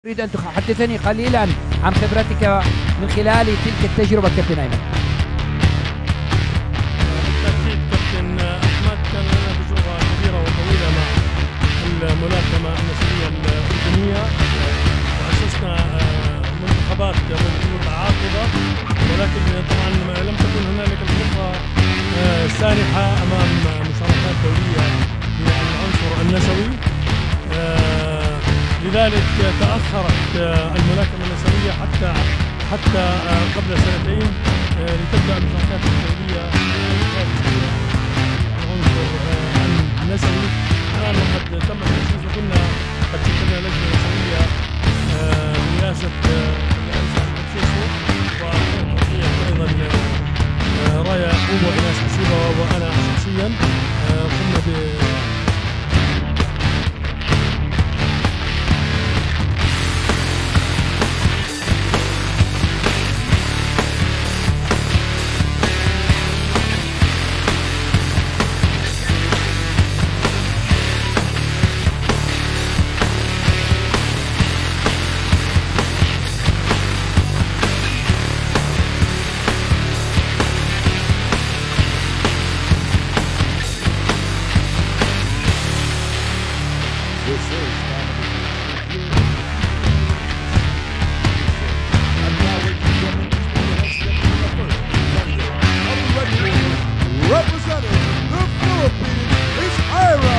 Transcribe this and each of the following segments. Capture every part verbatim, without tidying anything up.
أريد أن تحدثني قليلا عن خبرتك من خلال تلك التجربة كابتن أيمن. بالتأكيد كابتن أحمد كان لنا تجربة كبيرة وطويلة مع الملاكمة النسوية الأردنية، وأسسنا منتخبات متعاقبة، ولكن طبعا لم تكن هنالك الفرصة سانحة أمام مشاركات دولية للعنصر النسوي، لذلك تأخرت الملاكمة النسوية حتى حتى قبل سنتين لتبدأ المشاركات الدولية العنصر النسوي. الآن وقد تم التأسيس وكنا قد شكلنا لجنة نسوية برئاسة رئاسة التأسيس، وأيضا رايا يعقوب وإناس حسيبة وأنا شخصيا قمنا ب representing the Philippines is Aira.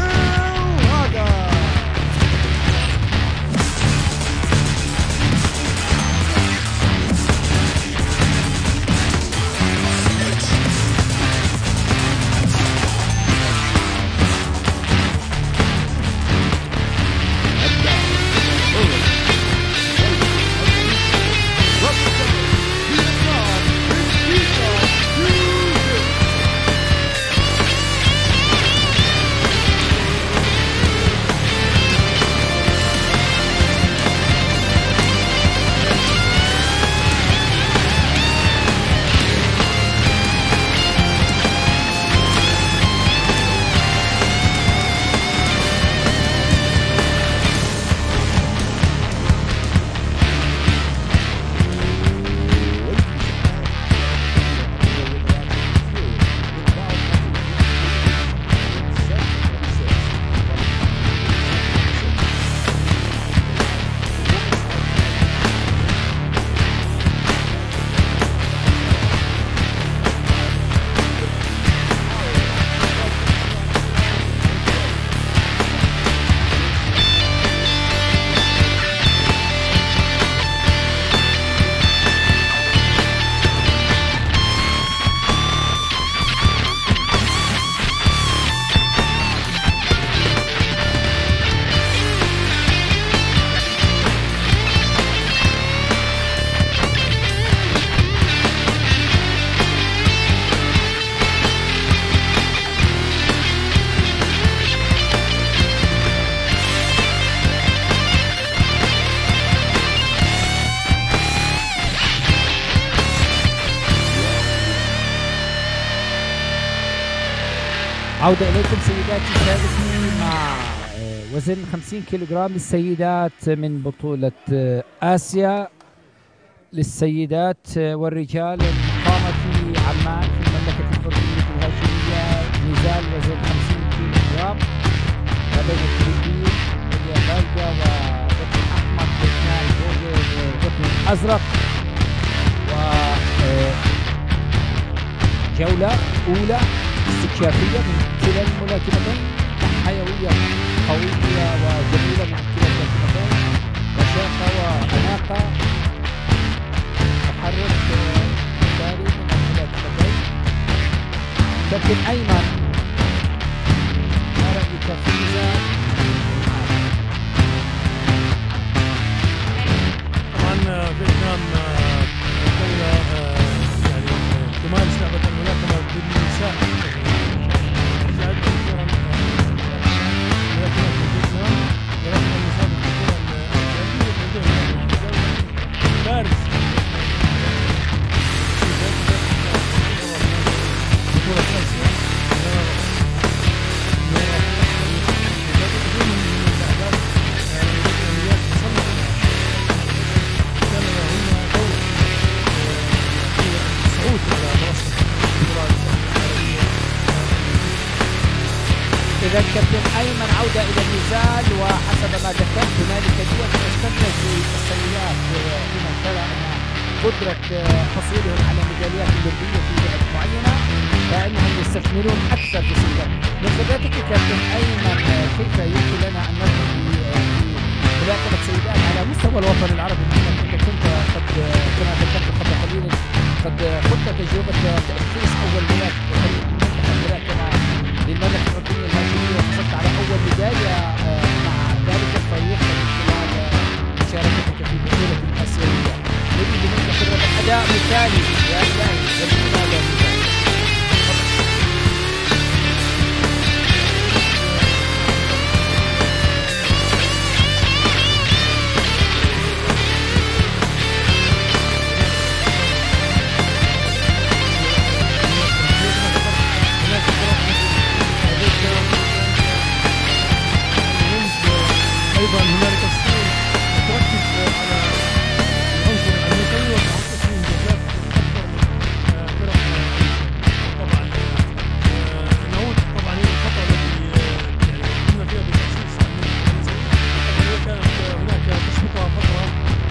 عودة إليكم سيداتي سادتي مع وزن خمسين كيلوغرام للسيدات من بطولة آسيا للسيدات والرجال المقامة في عمان في المملكة الفلبينية الهاشمية. نزال وزن خمسين كيلوغرام ما بين الفلبين واليابان وقطن أحمر لبنان وقطن أزرق، وجولة أولى استكشافية من كلا الملاكمتين، حيوية قوية وجميلة من كلا الملاكمتين، رشاقة وأناقة، تحرك مثالي من الملاكمتين. كابتن أيمن، ما رأيك في نزال؟ طبعا فيتنام دولة يعني تمارس لعبة الملاكمة بالنساء. بطولة آسيا إذا كابتن أيمن عودة إلى النزال، وحسب ما ذكرت هنالك دول تستمر في السيدات لمن ترى أن قدرة حصولهم على ميداليات أولمبية في لعب معينة فإنهم يستثمرون أكثر في السيدات. من خبرتك كابتن أيمن كيف يمكن لنا أن ندخل في ملاكمة السيدات على مستوى الوطن العربي، بما أنك كنت قد كما ذكرت قبل قليل قد خضت تجربة تأسيس أول ملاكمة للمملكة الأردنية الهاشمية وحصلت على أول ميدالية مع ذلك الفريق من خلال مشاركتك في بطولة الآسيوية. نريد منك خبرة أداء مثالي يا إلهي للمنادى مثالي. ايضا هنالك الصين تركز على العنصر المثلي وتحقق فيه انجازات اكثر من فرق. طبعا نعود طبعا الى الخطوه التي يعني قمنا فيها بتاسيس المملكه. كانت هناك تسبقها فتره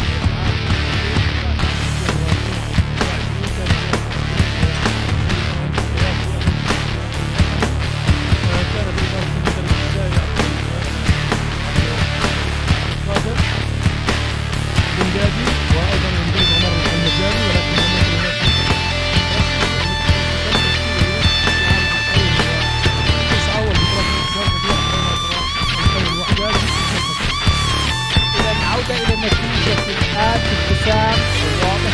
وايضا المدرب عمر المجاري، ولكن إذا العودة إلى النتيجة الآن ابتسام واضح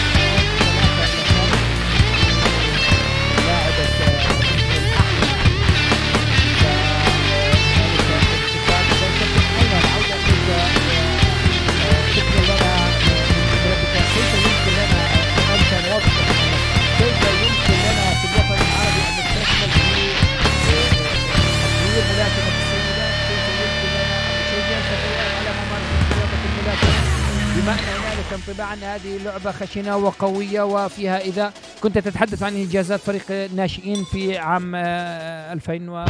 لاعبة كيف يمكن لنا أنت واضح كيف يمكن لنا في الوطن العربي أن نستثمر في تطوير ملاكمة السيدات؟ كيف يمكن لنا أن نشجع الفتيات على ممارسة رياضة الملاكمة بما أن هنالك انطباع أن هذه لعبة خشنة وقوية وفيها إذا كنت تتحدث عن إنجازات فريق الناشئين في عام ألفين و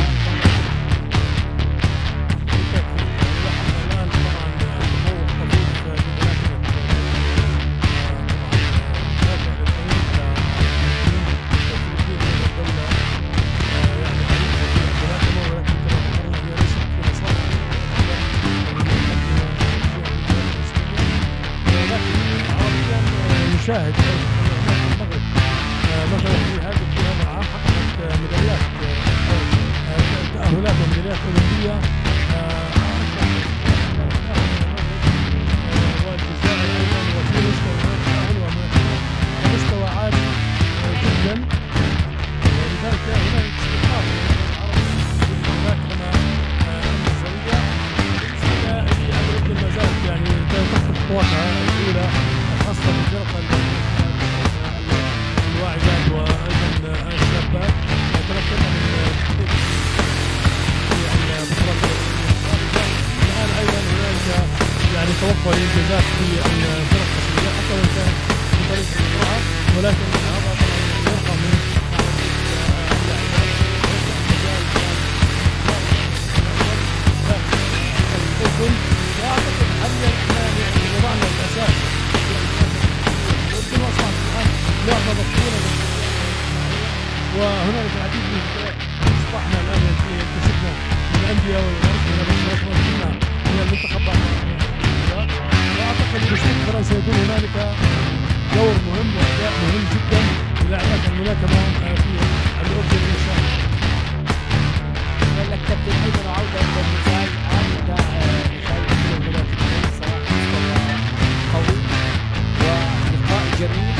نشاهد المغرب مثلا في هذا هذا العام حققت ميداليات تأهلات وميداليات أولمبية، والجزائر أيضا وتونس تأهل على مستوى عالي جدا. ولذلك هناك استقرار في الملاكمة النسوية. الأردن ما زالت يعني تخطو خطواتها الأولى خاصة بالفرق الواعدات وأيضا الشابات. تمكنا من تحقيق يعني بطولات الآن. أيضا هناك يعني توفر إنجازات في الفرق الأسبوعية حتى وإن كان في طريق الإجراء، ولكن هذا طبعا يرقى من الأردن. وأعتقد حاليا احنا يعني وضعنا الأساس لعبة مقبولة وهنالك العديد من الفرق اصبحنا الان كسبنا من الانديه ورسمنا بمنظمتنا هي المنتخب بعد. واعتقد بشكل فرنسا سيكون هنالك دور مهم واداء مهم جدا للاعبات الملاكمه في الاردن ان شاء الله. قال لك كابتن ايمن عوده الى النزال عوده نشاهد الملاكمين صراحه قوي ولقاء جميل.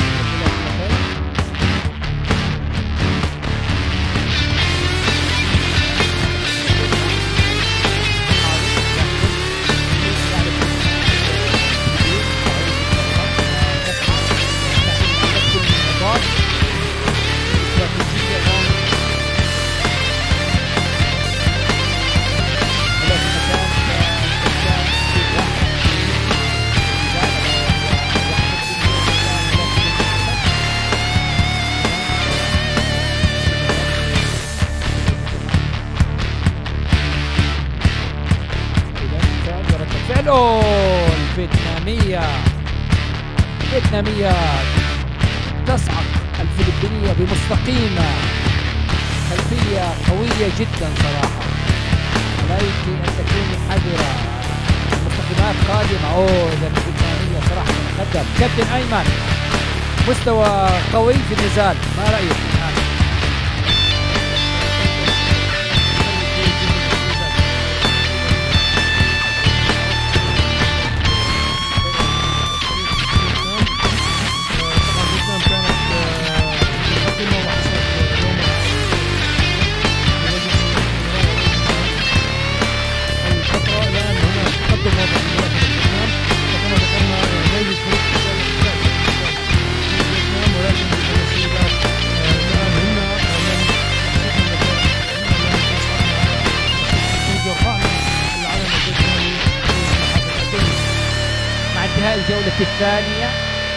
فيتنامية فيتنامية تصعق الفلبينية بمستقيمة، خلفية قوية جدا صراحة. عليك أن تكوني حذرة، المستقيمات قادمة. أوه إذا الفيتنامية صراحة تتقدم. كابتن أيمن مستوى قوي في النزال، ما رأيك؟ الجولة الثانية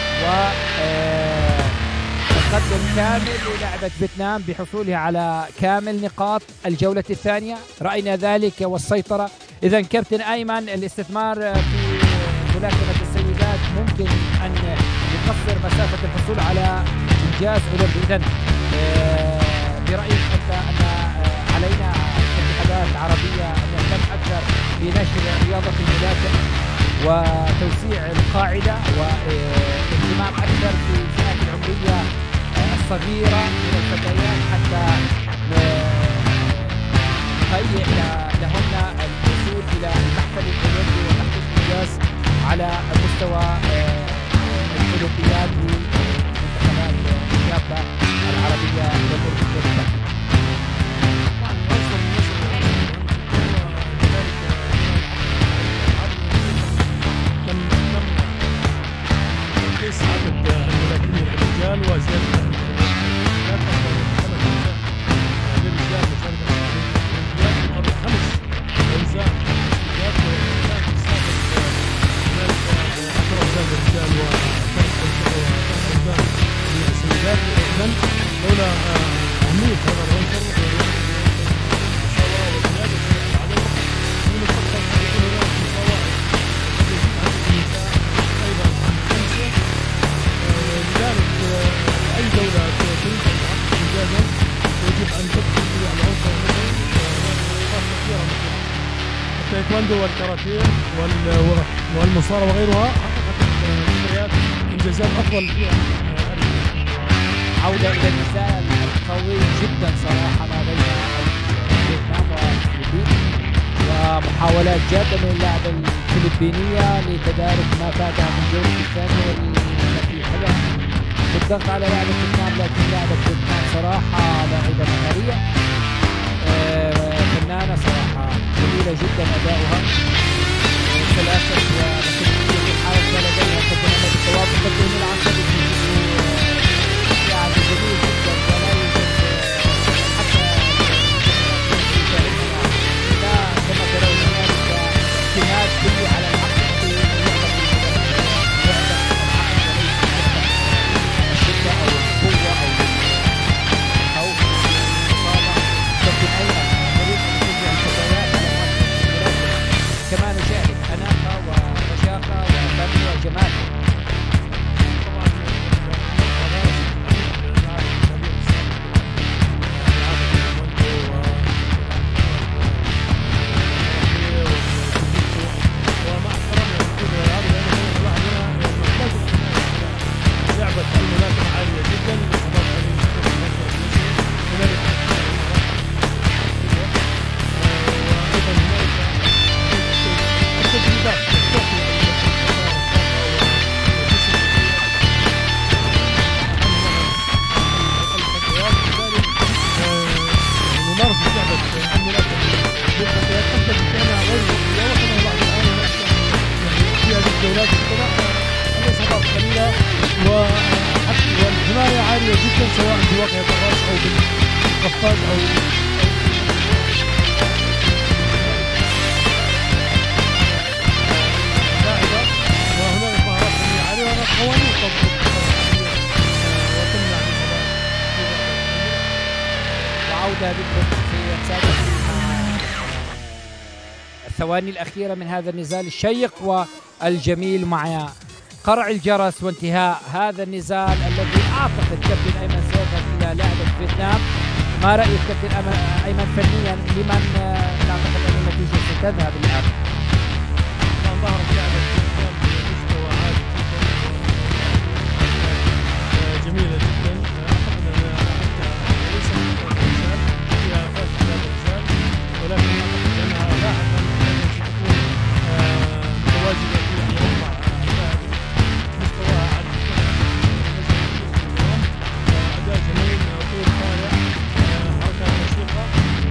وتقدم كامل للعبة فيتنام بحصولها على كامل نقاط الجولة الثانية، رأينا ذلك والسيطرة. إذا كابتن أيمن الاستثمار في ملاكمة السيدات ممكن أن يقصر مسافة الحصول على إنجاز أولمبي. إذا برأيك أنت أن علينا كاتحادات عربية أن نهتم أكثر بنشر رياضة الملاكمة وتوسيع القاعدة واهتمام أكثر في الفئات العمرية الصغيرة من الفتيات حتى نهيئ لهن الوصول إلى المحفل الأولمبي وتحقيق إنجاز على مستوى الأولمبياد لمنتخبات الشابة العربية والأوروبية. عدد الملاكمين الرجال وزيادة لا تقدر خمس أجزاء للرجال مشاركة الأولمبياد قبل خمس أجزاء للرجال وكان السابق هناك عشر أجزاء للرجال وخمس أجزاء للسيدات. إذا لولا أهمية هذا العنصر المساواة وزيادة العدد من المفكر أن يكون هناك مساواة النساء أيضا خمسة. لذلك أي دولة تريد أن تحقق إنجازا يجب أن تبحث على العنصر النسوي. وهناك كثيرة مثل التايكواندو والكاراتيه والمصارعة وغيرها حققت مستويات إنجازات أفضل فيها. عودة إلى النزال القوي جدا صراحة ما بين فيتنام والفلبين، ومحاولات جادة من اللاعبة الفلبينية لتدارك ما فاتها من الجولة الثانية التي حلت بالضغط على لاعبة فيتنام، لكن لاعبة فيتنام صراحة لاعبة مهارية فنانة صراحة جميلة جدا أداؤها ثلاثة ومثل في حالة لديها قدمنا بالتوافق التقني العصبي يعني جميل جدا ولا يوجد حتى لا كما ترون هناك اعتماد كلي على العقل في الشدة أو القوة أو الخوف الإصابة. لكن أيضا نريد أن نشجع الفتيات على الملاكمة كما نشاهد أناقة ورشاقة وفن وجمال. والحماية عالية جدا سواء بواقعة الرأس أو بالقفاز أو لاعبة، وهناك مهارات فنية عالية وهناك قوانين تضبط وتمنع الإصابات. وعودة بكم في الثواني الأخيرة من هذا النزال الشيق، و الجميل مع قرع الجرس وانتهاء هذا النزال الذي اعتقد كابتن ايمن سيذهب الى لعبه فيتنام. ما راي الكابتن ايمن فنيا لمن نعتقد ان النتيجه ستذهب الان؟ ظهرت لعبه فيتنام بمستوى عالي جدا جميله جدا. اعتقد انها حتى ليس الرجال فيها فاز في هذا الرجال، ولكن اعتقد انها لاحقا ستكون متواجده في اوروبا. مستواها عالي جدا، اداء جميل، طول طالع، حركه نشيطه،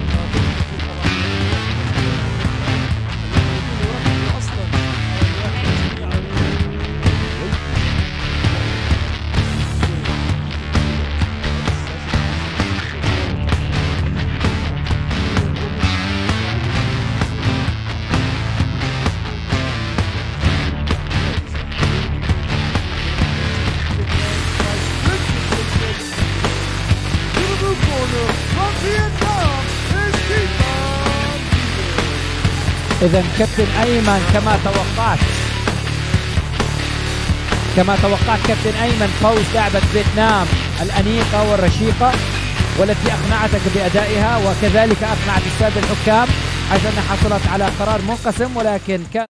إذا كابتن أيمن كما توقعت كما توقعت كابتن أيمن فوز لعبة فيتنام الأنيقة والرشيقة والتي أقنعتك بأدائها، وكذلك أقنعت السادة الحكام حيث أنها حصلت على قرار منقسم، ولكن كان